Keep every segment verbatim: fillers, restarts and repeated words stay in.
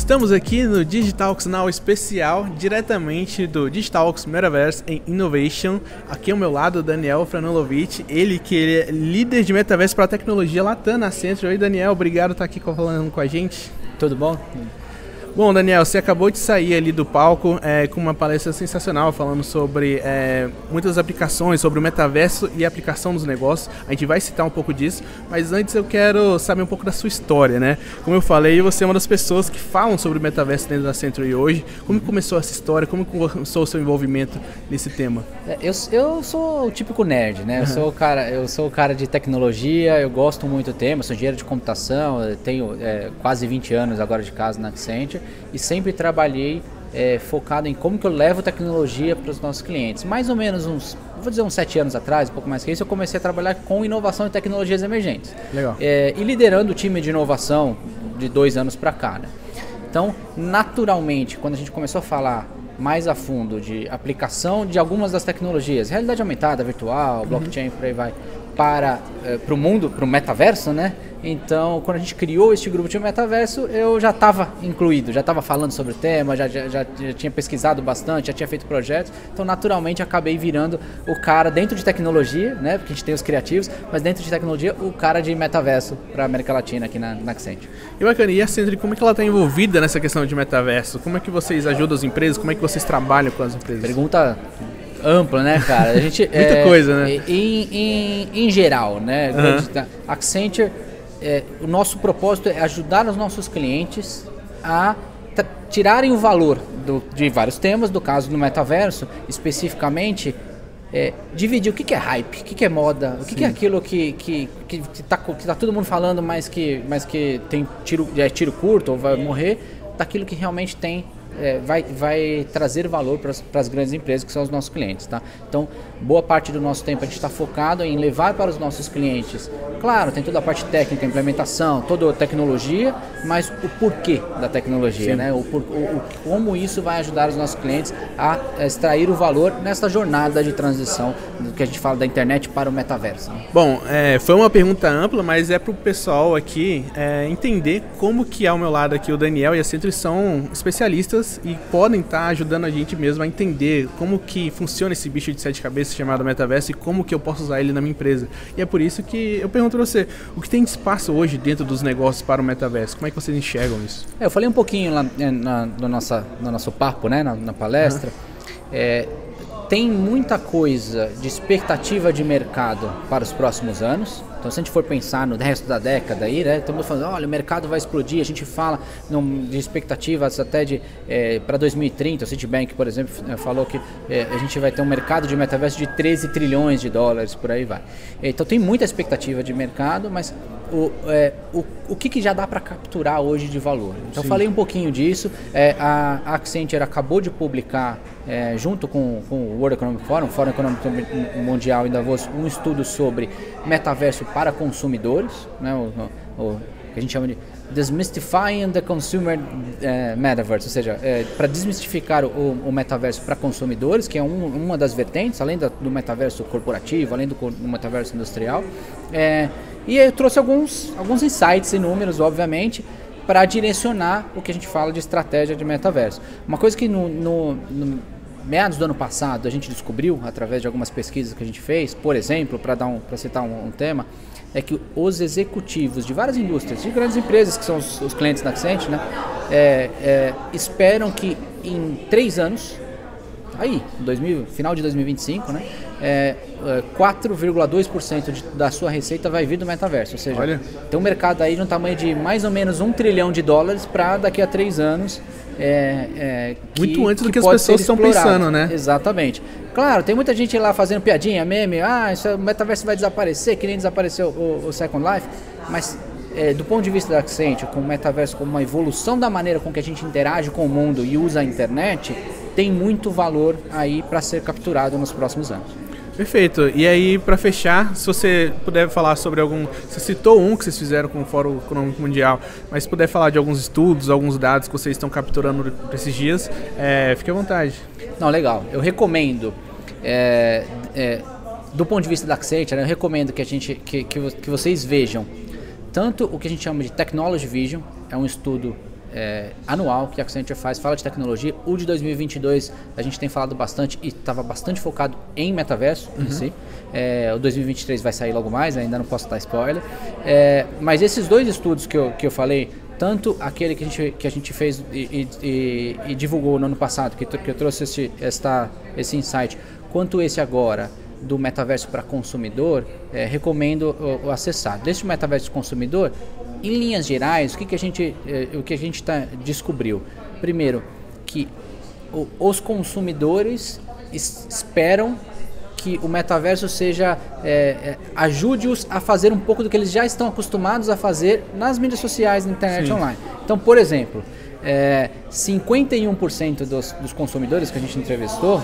Estamos aqui no Digitalks Now especial, diretamente do Digitalks Metaverse and Innovation. Aqui ao meu lado, Daniel Franulovic, ele que ele é líder de Metaverse para tecnologia Latam na Accenture. Oi, Daniel, obrigado por estar aqui falando com a gente. Tudo bom? Bom, Daniel, você acabou de sair ali do palco é, com uma palestra sensacional falando sobre é, muitas aplicações, sobre o metaverso e a aplicação dos negócios. A gente vai citar um pouco disso, mas antes eu quero saber um pouco da sua história, né? Como eu falei, você é uma das pessoas que falam sobre o metaverso dentro da Accenture hoje. Como começou essa história? Como começou o seu envolvimento nesse tema? Eu, eu sou o típico nerd, né? Eu sou o cara, eu sou o cara de tecnologia, eu gosto muito do tema, sou engenheiro de computação, eu tenho é, quase vinte anos agora de casa na Accenture. E sempre trabalhei é, focado em como que eu levo tecnologia para os nossos clientes. Mais ou menos uns, vou dizer uns sete anos atrás, um pouco mais que isso, eu comecei a trabalhar com inovação e tecnologias emergentes. Legal. É, e liderando o time de inovação de dois anos para cá, né? Então, naturalmente, quando a gente começou a falar mais a fundo de aplicação de algumas das tecnologias, realidade aumentada, virtual, blockchain, uhum. por aí vai, para é, para o mundo, para o metaverso, né? Então, quando a gente criou este grupo de metaverso, eu já estava incluído, já estava falando sobre o tema, já, já, já, já tinha pesquisado bastante, já tinha feito projetos. Então, naturalmente, acabei virando o cara dentro de tecnologia, né? Porque a gente tem os criativos, mas dentro de tecnologia, o cara de metaverso para a América Latina aqui na, na Accenture. E bacana, e a Accenture, como é que ela está envolvida nessa questão de metaverso? Como é que vocês ajudam as empresas? Como é que vocês trabalham com as empresas? Pergunta ampla, né, cara? A gente, Muita é, coisa, né? Em, em, em geral, né? Uhum. Accenture, é, o nosso propósito é ajudar os nossos clientes a tirarem o valor do, de vários temas, do caso do metaverso, especificamente, é, dividir o que, que é hype, o que, que é moda, o que, que é aquilo que que, que, que, tá, que tá todo mundo falando, mas que, mas que tem tiro, é tiro curto ou vai morrer, daquilo que realmente tem. É, vai, vai trazer valor para as grandes empresas que são os nossos clientes, tá? Então, boa parte do nosso tempo a gente está focado em levar para os nossos clientes. Claro, tem toda a parte técnica, implementação, toda a tecnologia, mas o porquê da tecnologia, né? O, o, o, como isso vai ajudar os nossos clientes a extrair o valor nessa jornada de transição do que a gente fala da internet para o metaverso. Né? Bom, é, foi uma pergunta ampla, mas é para o pessoal aqui é, entender como que ao meu lado aqui o Daniel e a Accenture são especialistas e podem estar ajudando a gente mesmo a entender como que funciona esse bicho de sete cabeças chamado metaverso e como que eu posso usar ele na minha empresa. E é por isso que eu pergunto para você, o que tem de espaço hoje dentro dos negócios para o metaverso? Como é que vocês enxergam isso? É, eu falei um pouquinho lá na, no, nossa, no nosso papo, né, na, na palestra. Uhum. É, tem muita coisa de expectativa de mercado para os próximos anos. Então, se a gente for pensar no resto da década aí, né, estamos falando, olha, o mercado vai explodir, a gente fala num, de expectativas até de é, para dois mil e trinta, o Citibank, por exemplo, falou que é, a gente vai ter um mercado de metaverso de treze trilhões de dólares, por aí vai. Então, tem muita expectativa de mercado, mas o, é, o, o que, que já dá para capturar hoje de valor? Então, eu falei um pouquinho disso, é, a Accenture acabou de publicar, é, junto com, com o World Economic Forum, Fórum Econômico Mundial em Davos, um estudo sobre metaverso para consumidores, né, o, o, o que a gente chama de Demystifying the Consumer uh, Metaverse, ou seja, é, para desmistificar o, o metaverso para consumidores, que é um, uma das vertentes, além da, do metaverso corporativo, além do, do metaverso industrial. É, e eu trouxe alguns, alguns insights e números, obviamente, para direcionar o que a gente fala de estratégia de metaverso. Uma coisa que no, no, no meados do ano passado a gente descobriu, através de algumas pesquisas que a gente fez, por exemplo, para dar um, para citar um, um tema, é que os executivos de várias indústrias, de grandes empresas que são os, os clientes da Accenture, né, é, é, esperam que em três anos, aí, dois mil, final de dois mil e vinte e cinco, né, é, é, quatro vírgula dois por cento de, da sua receita vai vir do metaverso, ou seja, Olha. tem um mercado aí de um tamanho de mais ou menos um trilhão de dólares para daqui a três anos. É, é, que, Muito antes do que, que as pessoas estão pensando, né? Exatamente. Claro, tem muita gente lá fazendo piadinha, meme, ah, isso, o metaverso vai desaparecer, que nem desapareceu o, o Second Life, mas é, do ponto de vista da Accenture, com o metaverso como uma evolução da maneira com que a gente interage com o mundo e usa a internet, tem muito valor aí para ser capturado nos próximos anos. Perfeito. E aí, para fechar, se você puder falar sobre algum... Você citou um que vocês fizeram com o Fórum Econômico Mundial, mas se puder falar de alguns estudos, alguns dados que vocês estão capturando esses dias, é, fique à vontade. Não, legal. Eu recomendo, é, é, do ponto de vista da Accenture, eu recomendo que, a gente, que, que, que vocês vejam tanto o que a gente chama de Technology Vision, é um estudo é, anual que a Accenture faz, fala de tecnologia. O de dois mil e vinte e dois a gente tem falado bastante e estava bastante focado em metaverso uhum. em si. É, o dois mil e vinte e três vai sair logo mais, ainda não posso dar spoiler. É, mas esses dois estudos que eu, que eu falei, tanto aquele que a gente, que a gente fez e, e, e divulgou no ano passado, que, que eu trouxe esse, esta, esse insight, quanto esse agora, do metaverso para consumidor, é, recomendo o, o acessar. Desse metaverso consumidor, em linhas gerais, o que, que a gente, é, o que a gente tá, descobriu? Primeiro, que o, os consumidores es, esperam que o metaverso seja é, é, ajude-os a fazer um pouco do que eles já estão acostumados a fazer nas mídias sociais, na internet Sim. online. Então, por exemplo, é, cinquenta e um por cento dos, dos consumidores que a gente entrevistou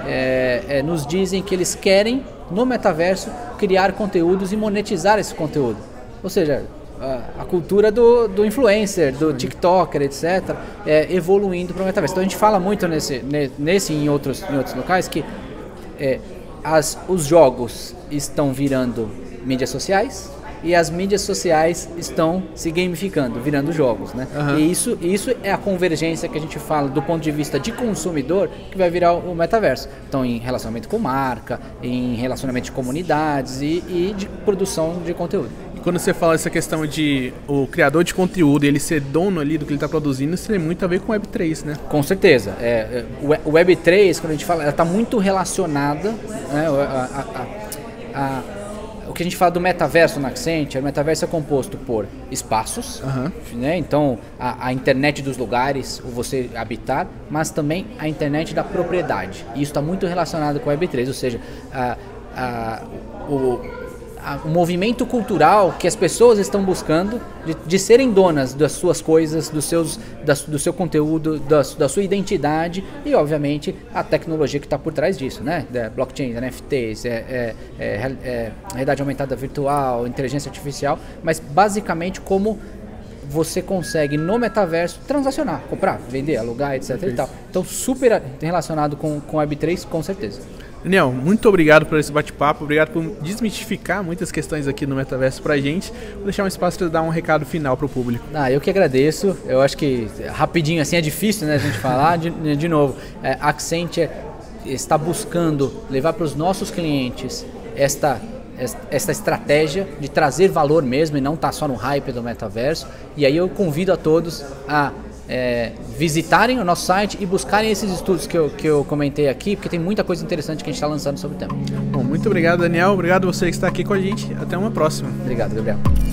É, é, nos dizem que eles querem, no metaverso, criar conteúdos e monetizar esse conteúdo. Ou seja, a, a cultura do, do influencer, do TikToker, etcétera, é, evoluindo para o metaverso. Então a gente fala muito nesse, nesse e em outros, em outros locais que é, as, os jogos estão virando mídias sociais, e as mídias sociais estão se gamificando, virando jogos, né? Uhum. E isso, isso é a convergência que a gente fala do ponto de vista de consumidor que vai virar o metaverso. Então, em relacionamento com marca, em relacionamento de comunidades e, e de produção de conteúdo. E quando você fala essa questão de o criador de conteúdo, ele ser dono ali do que ele está produzindo, isso tem muito a ver com Web três, né? Com certeza. É, o Web três, quando a gente fala, ela está muito relacionada, né, a, a, a, a o que a gente fala do metaverso na Accenture, o metaverso é composto por espaços, uhum. né? Então a, a internet dos lugares, o você habitar, mas também a internet da propriedade. E isso está muito relacionado com o Web três, ou seja, a, a, o, a, o movimento cultural que as pessoas estão buscando de, de serem donas das suas coisas, dos seus, da, do seu conteúdo, da, da sua identidade e, obviamente, a tecnologia que está por trás disso, né? Da blockchain, N F Ts, é, é, é, é, realidade aumentada virtual, inteligência artificial, mas basicamente como você consegue no metaverso transacionar, comprar, vender, alugar, etc. E tal. Então, super relacionado com, com Web três, com certeza. Daniel, muito obrigado por esse bate-papo, obrigado por desmistificar muitas questões aqui no metaverso pra gente. Vou deixar um espaço para dar um recado final pro público. Ah, eu que agradeço, eu acho que rapidinho assim é difícil, né, a gente falar, de, de novo, é, a Accenture está buscando levar para os nossos clientes esta, esta estratégia de trazer valor mesmo e não estar tá só no hype do metaverso, e aí eu convido a todos a É, visitarem o nosso site e buscarem esses estudos que eu, que eu comentei aqui, porque tem muita coisa interessante que a gente está lançando sobre o tema. Bom, muito obrigado, Daniel. Obrigado a você que está aqui com a gente. Até uma próxima. Obrigado, Gabriel.